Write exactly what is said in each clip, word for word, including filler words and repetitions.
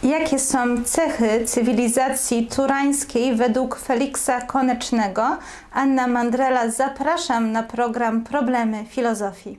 Jakie są cechy cywilizacji turańskiej według Feliksa Konecznego? Anna Mandrela, zapraszam na program Problemy Filozofii.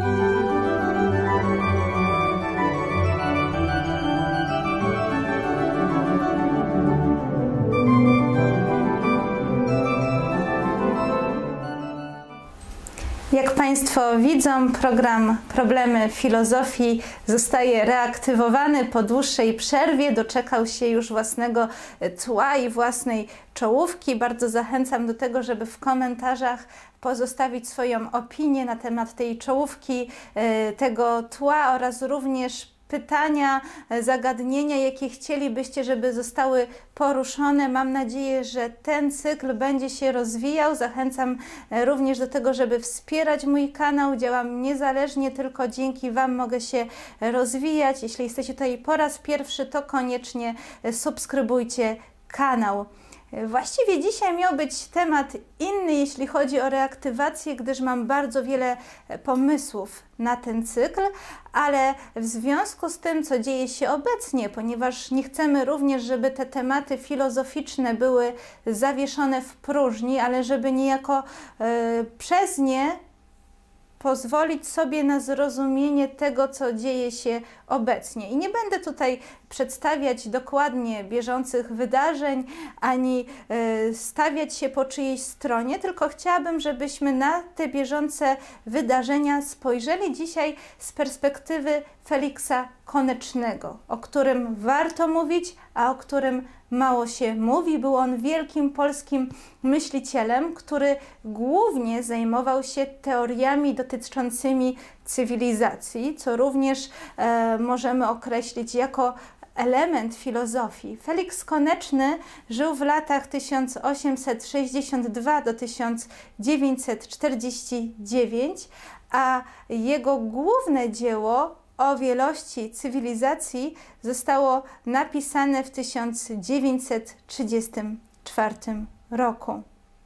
Jak Państwo widzą, program Problemy Filozofii zostaje reaktywowany po dłuższej przerwie. Doczekał się już własnego tła i własnej czołówki. Bardzo zachęcam do tego, żeby w komentarzach pozostawić swoją opinię na temat tej czołówki, tego tła oraz również pytania, zagadnienia, jakie chcielibyście, żeby zostały poruszone. Mam nadzieję, że ten cykl będzie się rozwijał. Zachęcam również do tego, żeby wspierać mój kanał. Działam niezależnie, tylko dzięki Wam mogę się rozwijać. Jeśli jesteście tutaj po raz pierwszy, to koniecznie subskrybujcie kanał. Właściwie dzisiaj miał być temat inny, jeśli chodzi o reaktywację, gdyż mam bardzo wiele pomysłów na ten cykl, ale w związku z tym, co dzieje się obecnie, ponieważ nie chcemy również, żeby te tematy filozoficzne były zawieszone w próżni, ale żeby niejako e, przez nie pozwolić sobie na zrozumienie tego, co dzieje się obecnie. I nie będę tutaj przedstawiać dokładnie bieżących wydarzeń, ani y, stawiać się po czyjejś stronie, tylko chciałabym, żebyśmy na te bieżące wydarzenia spojrzeli dzisiaj z perspektywy Feliksa Konecznego, o którym warto mówić, a o którym mało się mówi. Był on wielkim polskim myślicielem, który głównie zajmował się teoriami dotyczącymi cywilizacji, co również e, możemy określić jako element filozofii. Feliks Koneczny żył w latach tysiąc osiemset sześćdziesiąt dwa do tysiąc dziewięćset czterdzieści dziewięć, a jego główne dzieło o wielości cywilizacji zostało napisane w tysiąc dziewięćset trzydziestym czwartym roku.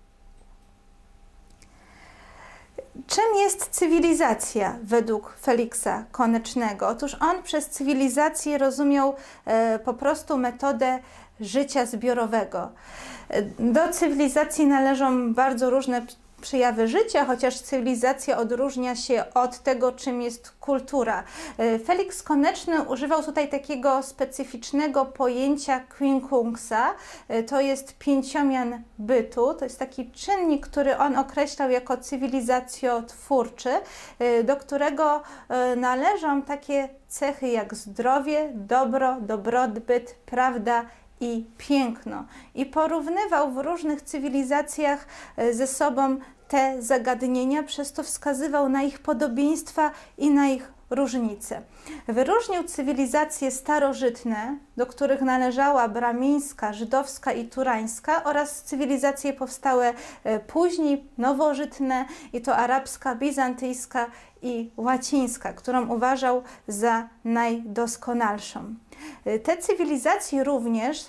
Czym jest cywilizacja według Feliksa Konecznego? Otóż on przez cywilizację rozumiał e, po prostu metodę życia zbiorowego. Do cywilizacji należą bardzo różne przejawy życia, chociaż cywilizacja odróżnia się od tego, czym jest kultura. Feliks Koneczny używał tutaj takiego specyficznego pojęcia quincunxa. To jest pięciomian bytu. To jest taki czynnik, który on określał jako cywilizacjotwórczy, do którego należą takie cechy jak zdrowie, dobro, dobrobyt, prawda i piękno. I porównywał w różnych cywilizacjach ze sobą te zagadnienia, przez to wskazywał na ich podobieństwa i na ich różnice. Wyróżnił cywilizacje starożytne, do których należała bramińska, żydowska i turańska, oraz cywilizacje powstałe później, nowożytne, i to arabska, bizantyjska i łacińska, którą uważał za najdoskonalszą. Te cywilizacje również,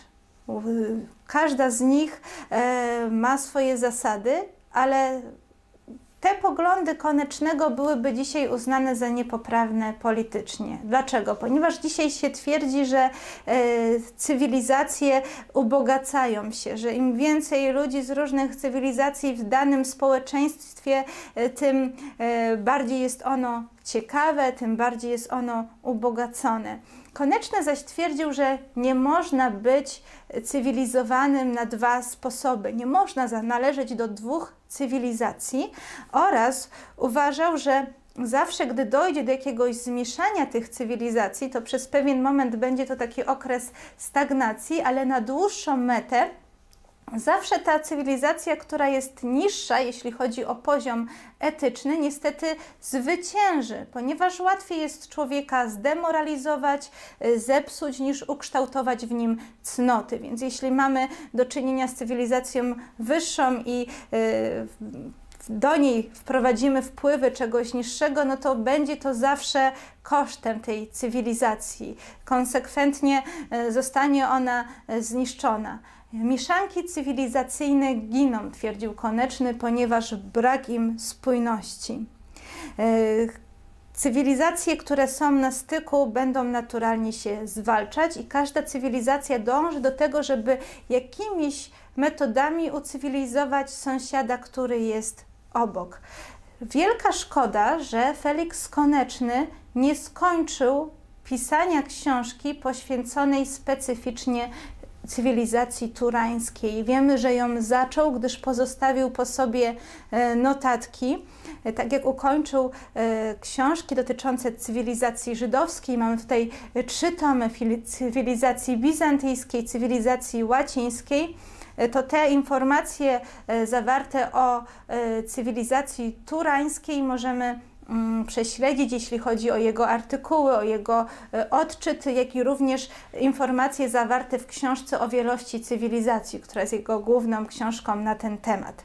każda z nich ma swoje zasady, ale te poglądy Konecznego byłyby dzisiaj uznane za niepoprawne politycznie. Dlaczego? Ponieważ dzisiaj się twierdzi, że e, cywilizacje ubogacają się, że im więcej ludzi z różnych cywilizacji w danym społeczeństwie, e, tym e, bardziej jest ono ciekawe, tym bardziej jest ono ubogacone. Koneczny zaś twierdził, że nie można być cywilizowanym na dwa sposoby. Nie można należeć do dwóch cywilizacji, oraz uważał, że zawsze, gdy dojdzie do jakiegoś zmieszania tych cywilizacji, to przez pewien moment będzie to taki okres stagnacji, ale na dłuższą metę zawsze ta cywilizacja, która jest niższa, jeśli chodzi o poziom etyczny, niestety zwycięży, ponieważ łatwiej jest człowieka zdemoralizować, zepsuć, niż ukształtować w nim cnoty. Więc jeśli mamy do czynienia z cywilizacją wyższą i yy, do niej wprowadzimy wpływy czegoś niższego, no to będzie to zawsze kosztem tej cywilizacji. Konsekwentnie zostanie ona zniszczona. Mieszanki cywilizacyjne giną, twierdził Koneczny, ponieważ brak im spójności. Cywilizacje, które są na styku, będą naturalnie się zwalczać i każda cywilizacja dąży do tego, żeby jakimiś metodami ucywilizować sąsiada, który jest obok. Wielka szkoda, że Felix Koneczny nie skończył pisania książki poświęconej specyficznie cywilizacji turańskiej. Wiemy, że ją zaczął, gdyż pozostawił po sobie notatki. Tak jak ukończył książki dotyczące cywilizacji żydowskiej, mamy tutaj trzy tomy cywilizacji bizantyjskiej, cywilizacji łacińskiej, to te informacje zawarte o cywilizacji turańskiej możemy prześledzić, jeśli chodzi o jego artykuły, o jego odczyty, jak i również informacje zawarte w książce o wielości cywilizacji, która jest jego główną książką na ten temat.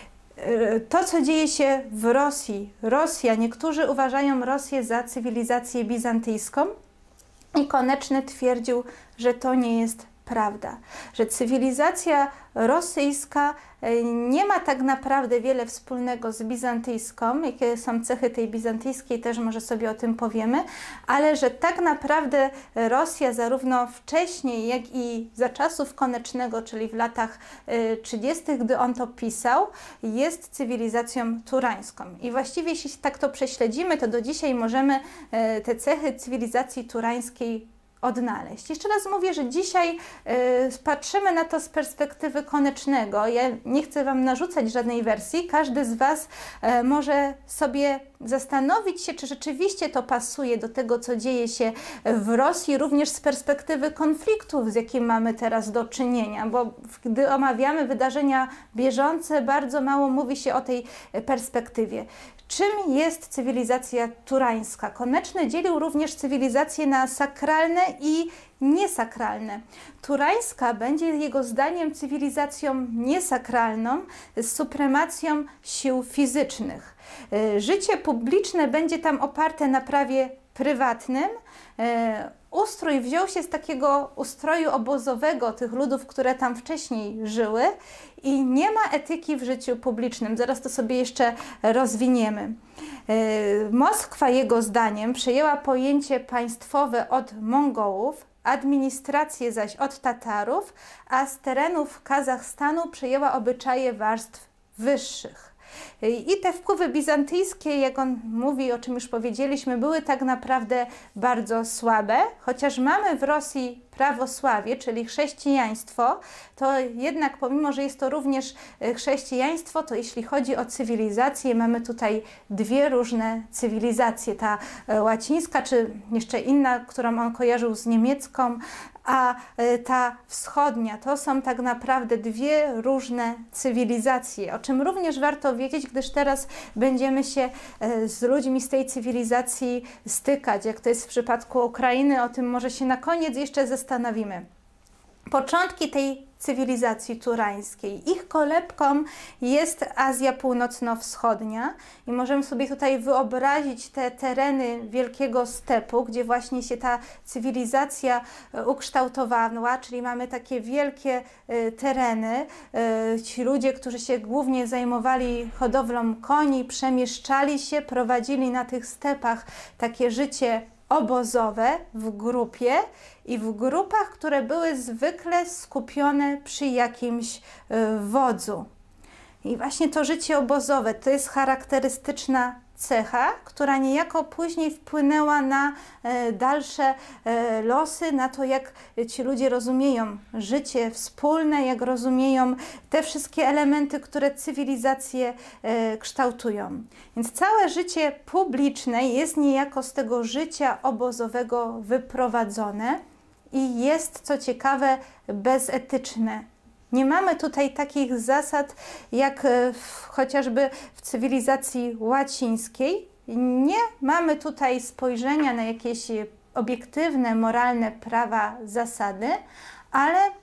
To, co dzieje się w Rosji, Rosja, niektórzy uważają Rosję za cywilizację bizantyjską i Koneczny twierdził, że to nie jest prawda, że cywilizacja rosyjska nie ma tak naprawdę wiele wspólnego z bizantyjską, jakie są cechy tej bizantyjskiej, też może sobie o tym powiemy, ale że tak naprawdę Rosja zarówno wcześniej, jak i za czasów Konecznego, czyli w latach trzydziestych, gdy on to pisał, jest cywilizacją turańską. I właściwie jeśli tak to prześledzimy, to do dzisiaj możemy te cechy cywilizacji turańskiej odnaleźć. Jeszcze raz mówię, że dzisiaj y, patrzymy na to z perspektywy Konecznego. Ja nie chcę Wam narzucać żadnej wersji. Każdy z Was y, może sobie zastanowić się, czy rzeczywiście to pasuje do tego, co dzieje się w Rosji, również z perspektywy konfliktów, z jakim mamy teraz do czynienia, bo gdy omawiamy wydarzenia bieżące, bardzo mało mówi się o tej perspektywie. Czym jest cywilizacja turańska? Koneczny dzielił również cywilizacje na sakralne i niesakralne. Turańska będzie jego zdaniem cywilizacją niesakralną z supremacją sił fizycznych. Życie publiczne będzie tam oparte na prawie prywatnym. Ustrój wziął się z takiego ustroju obozowego tych ludów, które tam wcześniej żyły i nie ma etyki w życiu publicznym. Zaraz to sobie jeszcze rozwiniemy. Moskwa, jego zdaniem, przejęła pojęcie państwowe od Mongołów, administrację zaś od Tatarów, a z terenów Kazachstanu przejęła obyczaje warstw wyższych. I te wpływy bizantyjskie, jak on mówi, o czym już powiedzieliśmy, były tak naprawdę bardzo słabe. Chociaż mamy w Rosji prawosławie, czyli chrześcijaństwo, to jednak pomimo, że jest to również chrześcijaństwo, to jeśli chodzi o cywilizację, mamy tutaj dwie różne cywilizacje. Ta łacińska, czy jeszcze inna, którą on kojarzył z niemiecką, a ta wschodnia, to są tak naprawdę dwie różne cywilizacje, o czym również warto wiedzieć, gdyż teraz będziemy się z ludźmi z tej cywilizacji stykać, jak to jest w przypadku Ukrainy, o tym może się na koniec jeszcze zastanowimy. Początki tej cywilizacji turańskiej. Ich kolebką jest Azja Północno-Wschodnia i możemy sobie tutaj wyobrazić te tereny Wielkiego Stepu, gdzie właśnie się ta cywilizacja ukształtowała, czyli mamy takie wielkie tereny. Ci ludzie, którzy się głównie zajmowali hodowlą koni, przemieszczali się, prowadzili na tych stepach takie życie obozowe w grupie i w grupach, które były zwykle skupione przy jakimś wodzu. I właśnie to życie obozowe to jest charakterystyczna cecha, która niejako później wpłynęła na dalsze losy, na to, jak ci ludzie rozumieją życie wspólne, jak rozumieją te wszystkie elementy, które cywilizację kształtują. Więc całe życie publiczne jest niejako z tego życia obozowego wyprowadzone i jest, co ciekawe, bezetyczne. Nie mamy tutaj takich zasad jak w, chociażby w cywilizacji łacińskiej. Nie mamy tutaj spojrzenia na jakieś obiektywne, moralne prawa, zasady, ale e,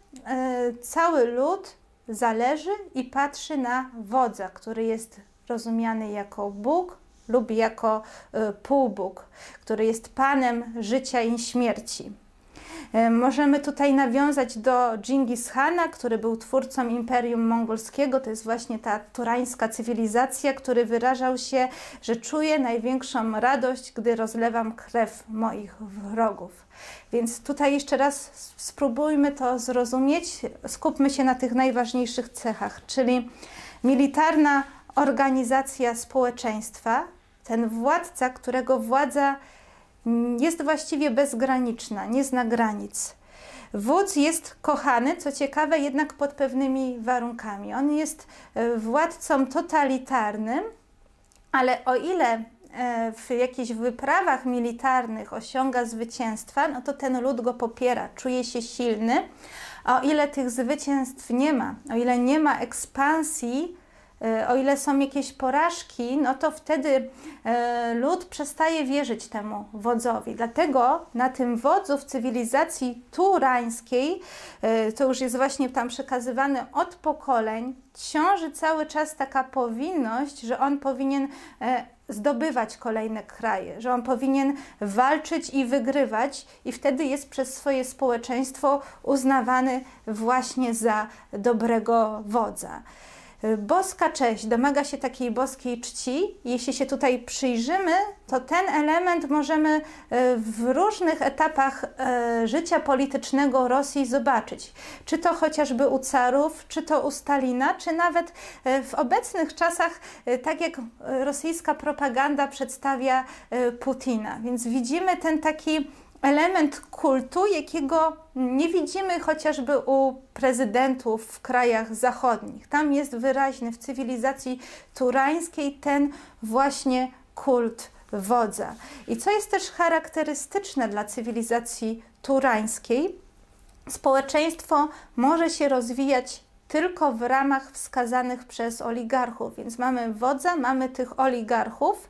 cały lud zależy i patrzy na wodza, który jest rozumiany jako Bóg lub jako e, półbóg, który jest Panem życia i śmierci. Możemy tutaj nawiązać do Dżingis Hana, który był twórcą Imperium Mongolskiego. To jest właśnie ta turańska cywilizacja, który wyrażał się, że czuje największą radość, gdy rozlewam krew moich wrogów. Więc tutaj jeszcze raz spróbujmy to zrozumieć. Skupmy się na tych najważniejszych cechach, czyli militarna organizacja społeczeństwa, ten władca, którego władza jest właściwie bezgraniczna, nie zna granic. Wódz jest kochany, co ciekawe, jednak pod pewnymi warunkami. On jest władcą totalitarnym, ale o ile w jakichś wyprawach militarnych osiąga zwycięstwa, no to ten lud go popiera, czuje się silny. A o ile tych zwycięstw nie ma, o ile nie ma ekspansji, o ile są jakieś porażki, no to wtedy lud przestaje wierzyć temu wodzowi. Dlatego na tym wodzu w cywilizacji turańskiej, to już jest właśnie tam przekazywane od pokoleń, ciąży cały czas taka powinność, że on powinien zdobywać kolejne kraje, że on powinien walczyć i wygrywać i wtedy jest przez swoje społeczeństwo uznawany właśnie za dobrego wodza. Boska cześć domaga się takiej boskiej czci. Jeśli się tutaj przyjrzymy, to ten element możemy w różnych etapach życia politycznego Rosji zobaczyć. Czy to chociażby u carów, czy to u Stalina, czy nawet w obecnych czasach, tak jak rosyjska propaganda przedstawia Putina. Więc widzimy ten taki element kultu, jakiego nie widzimy chociażby u prezydentów w krajach zachodnich. Tam jest wyraźny w cywilizacji turańskiej ten właśnie kult wodza. I co jest też charakterystyczne dla cywilizacji turańskiej, społeczeństwo może się rozwijać tylko w ramach wskazanych przez oligarchów. Więc mamy wodza, mamy tych oligarchów,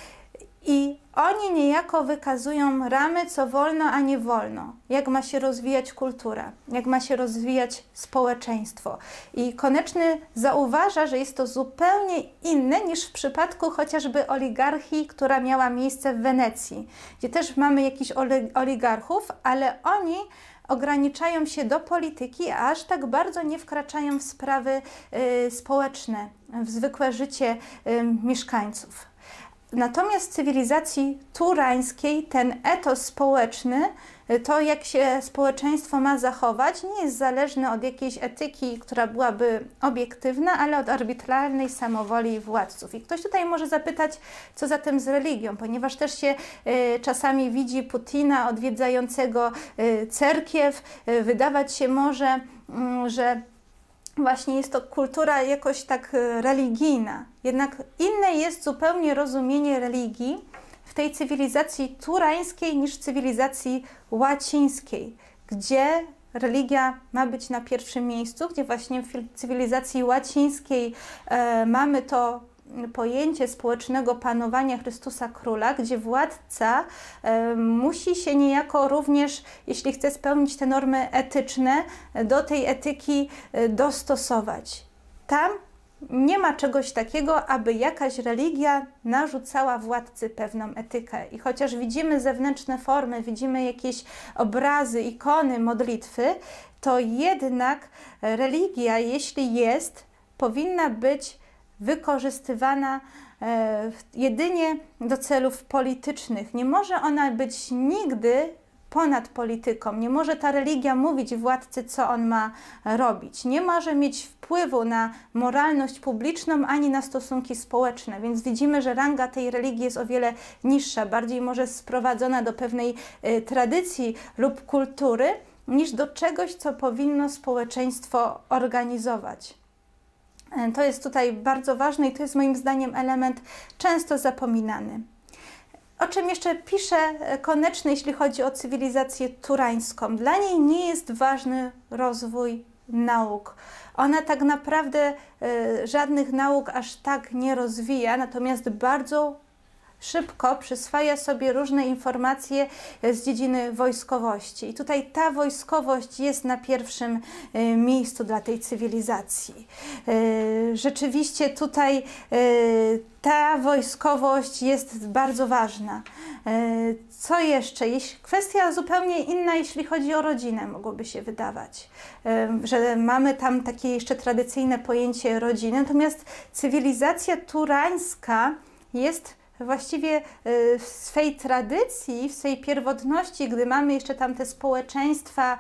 i oni niejako wykazują ramy, co wolno, a nie wolno. Jak ma się rozwijać kultura, jak ma się rozwijać społeczeństwo. I Koneczny zauważa, że jest to zupełnie inne niż w przypadku chociażby oligarchii, która miała miejsce w Wenecji, gdzie też mamy jakichś oligarchów, ale oni ograniczają się do polityki, a aż tak bardzo nie wkraczają w sprawy y, społeczne, w zwykłe życie y, mieszkańców. Natomiast w cywilizacji turańskiej ten etos społeczny, to jak się społeczeństwo ma zachować, nie jest zależny od jakiejś etyki, która byłaby obiektywna, ale od arbitralnej samowoli władców. I ktoś tutaj może zapytać, co zatem z religią, ponieważ też się y, czasami widzi Putina odwiedzającego y, cerkiew, y, wydawać się może, y, że właśnie jest to kultura jakoś tak religijna. Jednak inne jest zupełnie rozumienie religii w tej cywilizacji turańskiej niż w cywilizacji łacińskiej, gdzie religia ma być na pierwszym miejscu, gdzie właśnie w cywilizacji łacińskiej e, mamy to pojęcie społecznego panowania Chrystusa Króla, gdzie władca e, musi się niejako również, jeśli chce spełnić te normy etyczne, do tej etyki e, dostosować. Tam nie ma czegoś takiego, aby jakaś religia narzucała władcy pewną etykę. I chociaż widzimy zewnętrzne formy, widzimy jakieś obrazy, ikony, modlitwy, to jednak religia, jeśli jest, powinna być wykorzystywana e, jedynie do celów politycznych. Nie może ona być nigdy ponad polityką. Nie może ta religia mówić władcy, co on ma robić. Nie może mieć wpływu na moralność publiczną ani na stosunki społeczne. Więc widzimy, że ranga tej religii jest o wiele niższa, bardziej może sprowadzona do pewnej y, tradycji lub kultury, niż do czegoś, co powinno społeczeństwo organizować. To jest tutaj bardzo ważne i to jest moim zdaniem element często zapominany. O czym jeszcze pisze Koneczny, jeśli chodzi o cywilizację turańską? Dla niej nie jest ważny rozwój nauk. Ona tak naprawdę y, żadnych nauk aż tak nie rozwija, natomiast bardzo szybko przyswaja sobie różne informacje z dziedziny wojskowości. I tutaj ta wojskowość jest na pierwszym miejscu dla tej cywilizacji. Rzeczywiście tutaj ta wojskowość jest bardzo ważna. Co jeszcze? Kwestia zupełnie inna, jeśli chodzi o rodzinę, mogłoby się wydawać, że mamy tam takie jeszcze tradycyjne pojęcie rodziny, natomiast cywilizacja turańska jest właściwie w swej tradycji, w swej pierwotności, gdy mamy jeszcze tam te społeczeństwa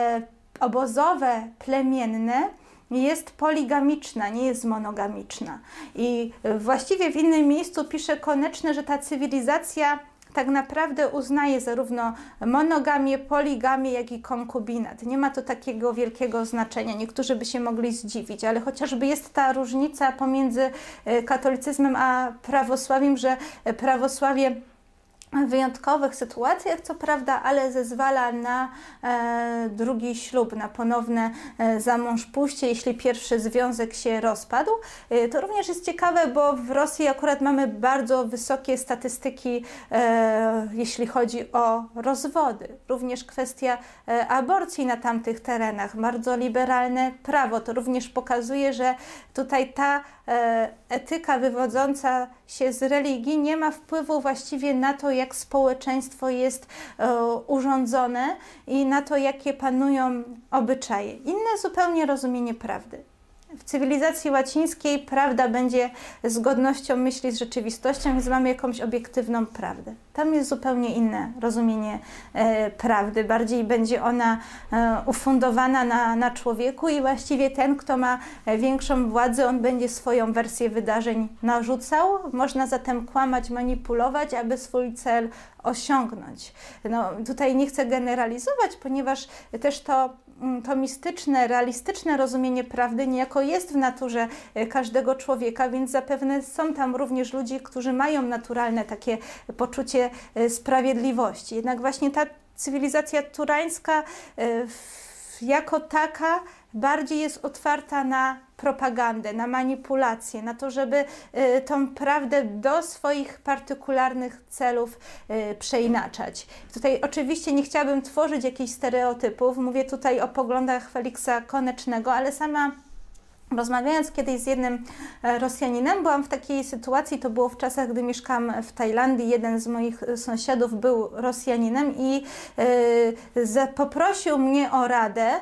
obozowe, plemienne, jest poligamiczna, nie jest monogamiczna. I właściwie w innym miejscu pisze Koneczny, że ta cywilizacja tak naprawdę uznaje zarówno monogamię, poligamię, jak i konkubinat. Nie ma to takiego wielkiego znaczenia. Niektórzy by się mogli zdziwić, ale chociażby jest ta różnica pomiędzy katolicyzmem a prawosławiem, że prawosławie w wyjątkowych sytuacjach, co prawda, ale zezwala na e, drugi ślub, na ponowne e, zamążpójście, jeśli pierwszy związek się rozpadł. E, to również jest ciekawe, bo w Rosji akurat mamy bardzo wysokie statystyki, e, jeśli chodzi o rozwody. Również kwestia e, aborcji na tamtych terenach, bardzo liberalne prawo. To również pokazuje, że tutaj ta e, etyka wywodząca się z religii nie ma wpływu właściwie na to, jak społeczeństwo jest e, urządzone i na to, jakie panują obyczaje. Inne zupełnie rozumienie prawdy. W cywilizacji łacińskiej prawda będzie zgodnością myśli z rzeczywistością, więc mamy jakąś obiektywną prawdę. Tam jest zupełnie inne rozumienie e, prawdy. Bardziej będzie ona e, ufundowana na, na człowieku i właściwie ten, kto ma większą władzę, on będzie swoją wersję wydarzeń narzucał. Można zatem kłamać, manipulować, aby swój cel osiągnąć. No, tutaj nie chcę generalizować, ponieważ też to to mistyczne, realistyczne rozumienie prawdy niejako jest w naturze każdego człowieka, więc zapewne są tam również ludzie, którzy mają naturalne takie poczucie sprawiedliwości. Jednak właśnie ta cywilizacja turańska jako taka bardziej jest otwarta na propagandę, na manipulację, na to, żeby y, tą prawdę do swoich partykularnych celów y, przeinaczać. Tutaj oczywiście nie chciałabym tworzyć jakichś stereotypów, mówię tutaj o poglądach Feliksa Konecznego, ale sama rozmawiając kiedyś z jednym Rosjaninem, byłam w takiej sytuacji, to było w czasach, gdy mieszkałam w Tajlandii, jeden z moich sąsiadów był Rosjaninem i y, poprosił mnie o radę,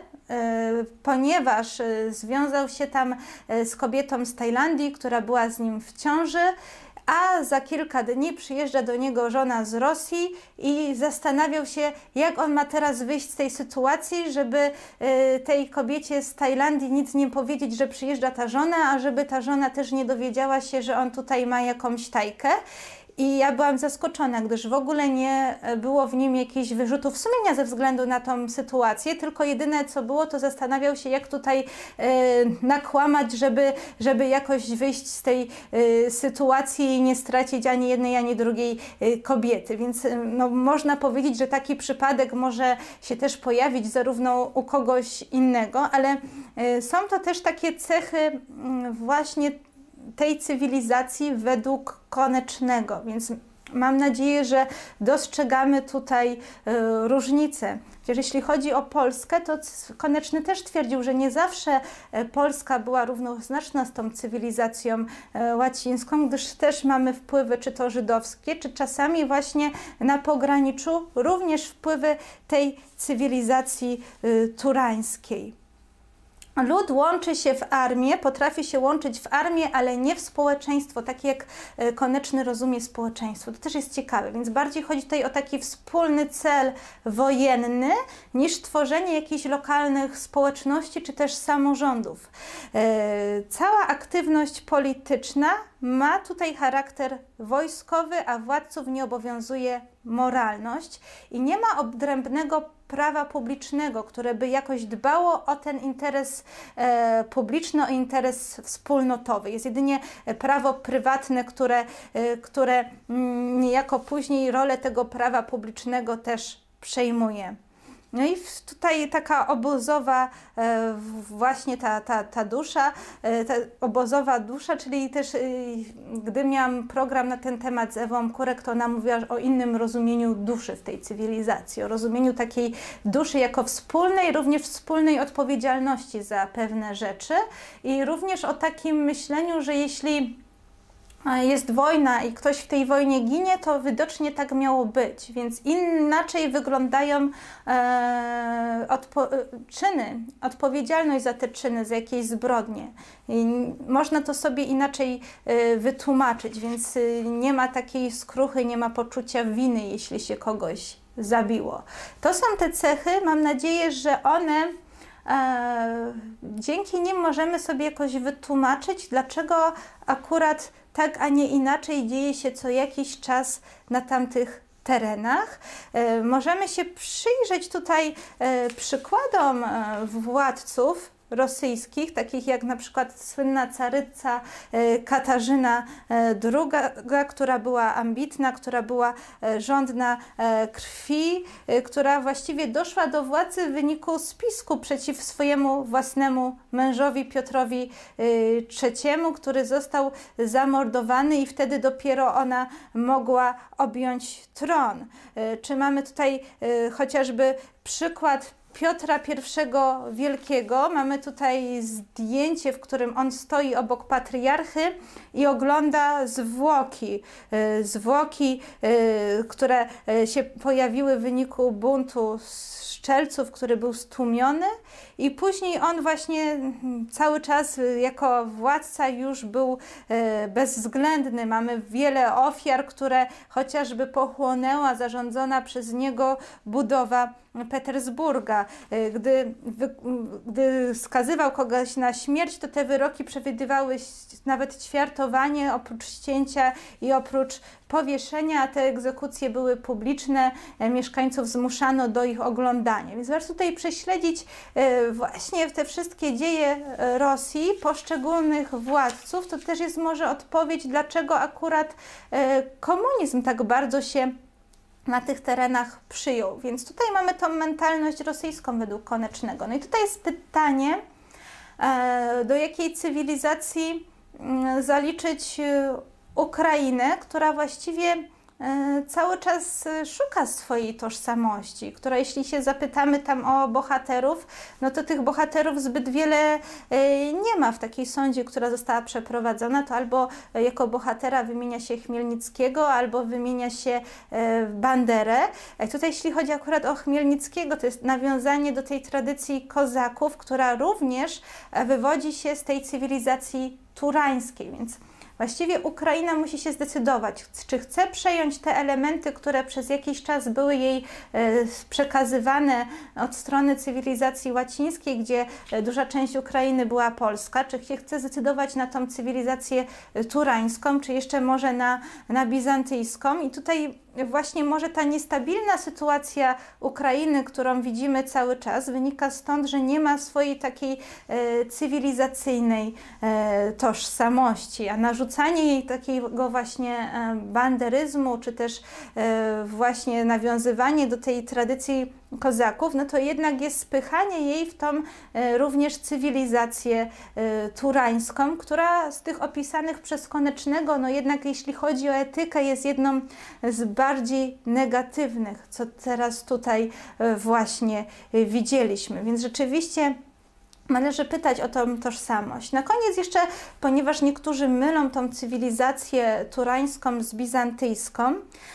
ponieważ związał się tam z kobietą z Tajlandii, która była z nim w ciąży, a za kilka dni przyjeżdża do niego żona z Rosji i zastanawiał się, jak on ma teraz wyjść z tej sytuacji, żeby tej kobiecie z Tajlandii nic nie powiedzieć, że przyjeżdża ta żona, a żeby ta żona też nie dowiedziała się, że on tutaj ma jakąś tajkę. I ja byłam zaskoczona, gdyż w ogóle nie było w nim jakichś wyrzutów sumienia ze względu na tą sytuację, tylko jedyne co było, to zastanawiał się, jak tutaj e, nakłamać, żeby, żeby jakoś wyjść z tej e, sytuacji i nie stracić ani jednej, ani drugiej e, kobiety. Więc no, można powiedzieć, że taki przypadek może się też pojawić zarówno u kogoś innego, ale e, są to też takie cechy m, właśnie tej cywilizacji według Konecznego, więc mam nadzieję, że dostrzegamy tutaj y, różnice. Chociaż jeśli chodzi o Polskę, to Koneczny też twierdził, że nie zawsze Polska była równoznaczna z tą cywilizacją y, łacińską, gdyż też mamy wpływy czy to żydowskie, czy czasami właśnie na pograniczu również wpływy tej cywilizacji y, turańskiej. Lud łączy się w armię, potrafi się łączyć w armię, ale nie w społeczeństwo, tak jak Koneczny rozumie społeczeństwo. To też jest ciekawe, więc bardziej chodzi tutaj o taki wspólny cel wojenny, niż tworzenie jakichś lokalnych społeczności, czy też samorządów. Cała aktywność polityczna ma tutaj charakter wojskowy, a władców nie obowiązuje moralność i nie ma odrębnego prawa publicznego, które by jakoś dbało o ten interes e, publiczny, o interes wspólnotowy. Jest jedynie prawo prywatne, które, e, które m, niejako później rolę tego prawa publicznego też przejmuje. No i tutaj taka obozowa właśnie ta, ta, ta dusza, ta obozowa dusza, czyli też gdy miałam program na ten temat z Ewą Kurek, to ona mówiła o innym rozumieniu duszy w tej cywilizacji, o rozumieniu takiej duszy jako wspólnej, również wspólnej odpowiedzialności za pewne rzeczy i również o takim myśleniu, że jeśli jest wojna i ktoś w tej wojnie ginie, to widocznie tak miało być, więc inaczej wyglądają e, odpo czyny, odpowiedzialność za te czyny, za jakieś zbrodnie. I można to sobie inaczej e, wytłumaczyć, więc e, nie ma takiej skruchy, nie ma poczucia winy, jeśli się kogoś zabiło. To są te cechy, mam nadzieję, że one e, dzięki nim możemy sobie jakoś wytłumaczyć, dlaczego akurat tak, a nie inaczej dzieje się co jakiś czas na tamtych terenach. E, możemy się przyjrzeć tutaj e, przykładom e, władców rosyjskich, takich jak na przykład słynna caryca e, Katarzyna e, druga, która była ambitna, która była e, żądna e, krwi, e, która właściwie doszła do władzy w wyniku spisku przeciw swojemu własnemu mężowi Piotrowi e, trzeciemu, który został zamordowany i wtedy dopiero ona mogła objąć tron. E, czy mamy tutaj e, chociażby przykład Piotra pierwszego Wielkiego. Mamy tutaj zdjęcie, w którym on stoi obok patriarchy i ogląda zwłoki. Zwłoki, które się pojawiły w wyniku buntu Strzelców, który był stłumiony i później on właśnie cały czas jako władca już był bezwzględny. Mamy wiele ofiar, które chociażby pochłonęła zarządzona przez niego budowa Petersburga. Gdy, gdy skazywał kogoś na śmierć, to te wyroki przewidywały nawet ćwiartowanie oprócz ścięcia i oprócz powieszenia, a te egzekucje były publiczne, mieszkańców zmuszano do ich oglądania. Więc warto tutaj prześledzić właśnie te wszystkie dzieje Rosji, poszczególnych władców. To też jest może odpowiedź, dlaczego akurat komunizm tak bardzo się na tych terenach przyjął. Więc tutaj mamy tą mentalność rosyjską według Konecznego. No i tutaj jest pytanie, do jakiej cywilizacji zaliczyć Ukrainę, która właściwie cały czas szuka swojej tożsamości, która jeśli się zapytamy tam o bohaterów, no to tych bohaterów zbyt wiele nie ma w takiej sądzie, która została przeprowadzona, to albo jako bohatera wymienia się Chmielnickiego, albo wymienia się Banderę. Tutaj jeśli chodzi akurat o Chmielnickiego, to jest nawiązanie do tej tradycji kozaków, która również wywodzi się z tej cywilizacji turańskiej, więc właściwie Ukraina musi się zdecydować, czy chce przejąć te elementy, które przez jakiś czas były jej przekazywane od strony cywilizacji łacińskiej, gdzie duża część Ukrainy była polska, czy się chce zdecydować na tą cywilizację turańską, czy jeszcze może na, na bizantyjską. I tutaj właśnie może ta niestabilna sytuacja Ukrainy, którą widzimy cały czas, wynika stąd, że nie ma swojej takiej e, cywilizacyjnej e, tożsamości, a narzucanie jej takiego właśnie e, banderyzmu, czy też e, właśnie nawiązywanie do tej tradycji kozaków, no to jednak jest spychanie jej w tą e, również cywilizację e, turańską, która z tych opisanych przez Konecznego, no jednak jeśli chodzi o etykę, jest jedną z bardziej negatywnych, co teraz tutaj e, właśnie e, widzieliśmy. Więc rzeczywiście należy pytać o tą tożsamość. Na koniec jeszcze, ponieważ niektórzy mylą tą cywilizację turańską z bizantyjską,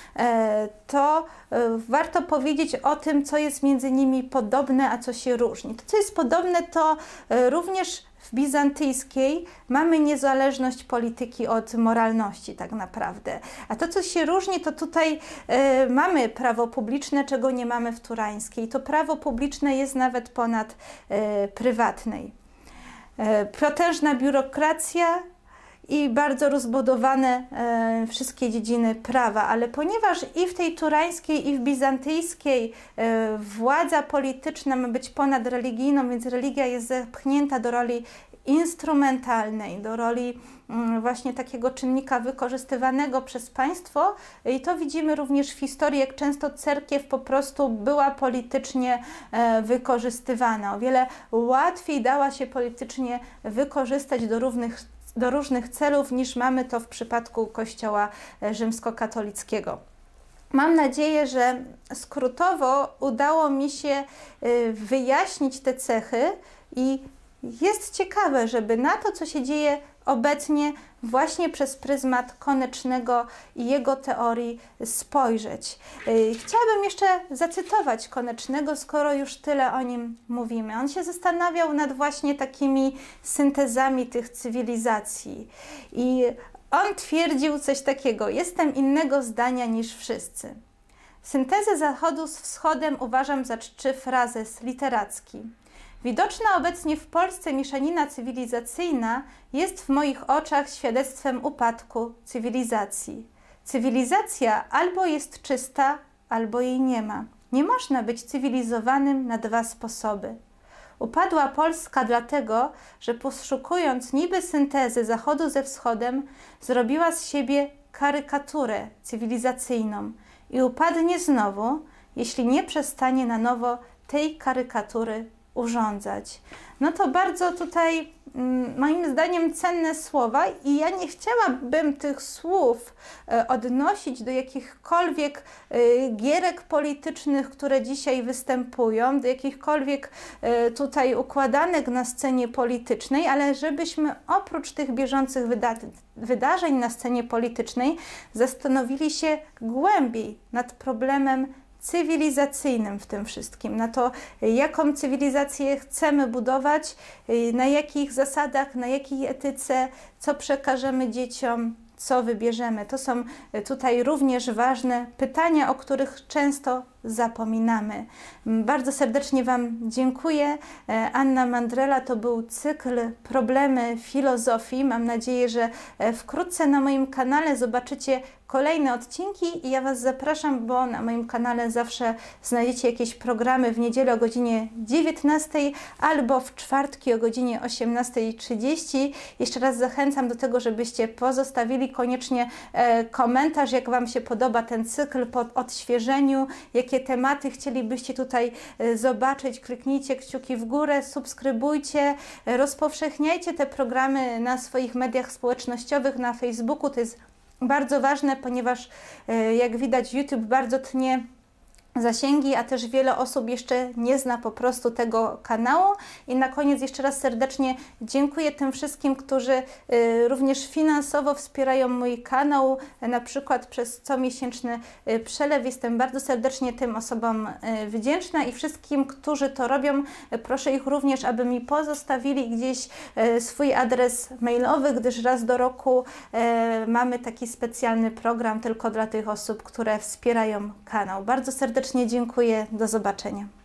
to warto powiedzieć o tym, co jest między nimi podobne, a co się różni. To, co jest podobne, to również w bizantyjskiej mamy niezależność polityki od moralności tak naprawdę. A to, co się różni, to tutaj y, mamy prawo publiczne, czego nie mamy w turańskiej. To prawo publiczne jest nawet ponad y, prywatnej. Y, potężna biurokracja i bardzo rozbudowane e, wszystkie dziedziny prawa, ale ponieważ i w tej turańskiej, i w bizantyjskiej e, władza polityczna ma być ponadreligijną, więc religia jest zepchnięta do roli instrumentalnej, do roli właśnie takiego czynnika wykorzystywanego przez państwo. I to widzimy również w historii, jak często cerkiew po prostu była politycznie wykorzystywana. O wiele łatwiej dała się politycznie wykorzystać do różnych, do różnych celów, niż mamy to w przypadku Kościoła rzymskokatolickiego. Mam nadzieję, że skrótowo udało mi się wyjaśnić te cechy i jest ciekawe, żeby na to, co się dzieje obecnie, właśnie przez pryzmat Konecznego i jego teorii spojrzeć. Chciałabym jeszcze zacytować Konecznego, skoro już tyle o nim mówimy. On się zastanawiał nad właśnie takimi syntezami tych cywilizacji i on twierdził coś takiego: jestem innego zdania niż wszyscy. Syntezę Zachodu z Wschodem uważam za czczy frazes literacki. Widoczna obecnie w Polsce mieszanina cywilizacyjna jest w moich oczach świadectwem upadku cywilizacji. Cywilizacja albo jest czysta, albo jej nie ma. Nie można być cywilizowanym na dwa sposoby. Upadła Polska dlatego, że poszukując niby syntezy Zachodu ze Wschodem, zrobiła z siebie karykaturę cywilizacyjną i upadnie znowu, jeśli nie przestanie na nowo tej karykatury urządzać. No to bardzo tutaj mm, moim zdaniem cenne słowa i ja nie chciałabym tych słów e, odnosić do jakichkolwiek e, gierek politycznych, które dzisiaj występują, do jakichkolwiek e, tutaj układanek na scenie politycznej, ale żebyśmy oprócz tych bieżących wyda wydarzeń na scenie politycznej zastanowili się głębiej nad problemem cywilizacyjnym w tym wszystkim, na to, jaką cywilizację chcemy budować, na jakich zasadach, na jakiej etyce, co przekażemy dzieciom, co wybierzemy. To są tutaj również ważne pytania, o których często zapominamy. Bardzo serdecznie Wam dziękuję. Anna Mandrela, to był cykl Problemy filozofii. Mam nadzieję, że wkrótce na moim kanale zobaczycie kolejne odcinki i ja Was zapraszam, bo na moim kanale zawsze znajdziecie jakieś programy w niedzielę o godzinie dziewiętnastej albo w czwartki o godzinie osiemnastej trzydzieści. Jeszcze raz zachęcam do tego, żebyście pozostawili koniecznie komentarz, jak Wam się podoba ten cykl po odświeżeniu, jakie tematy chcielibyście tutaj zobaczyć. Kliknijcie kciuki w górę, subskrybujcie, rozpowszechniajcie te programy na swoich mediach społecznościowych, na Facebooku. To jest bardzo ważne, ponieważ jak widać YouTube bardzo tnie zasięgi, a też wiele osób jeszcze nie zna po prostu tego kanału. I na koniec jeszcze raz serdecznie dziękuję tym wszystkim, którzy y, również finansowo wspierają mój kanał, y, na przykład przez comiesięczny y, przelew. Jestem bardzo serdecznie tym osobom y, wdzięczna i wszystkim, którzy to robią, y, proszę ich również, aby mi pozostawili gdzieś y, swój adres mailowy, gdyż raz do roku y, mamy taki specjalny program tylko dla tych osób, które wspierają kanał. Bardzo serdecznie dziękuję. Do zobaczenia.